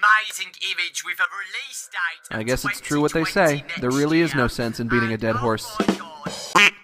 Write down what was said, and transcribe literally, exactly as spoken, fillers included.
amazing image with a release date. I guess it's true what they say. There really is no sense in beating a dead horse. Oh my God.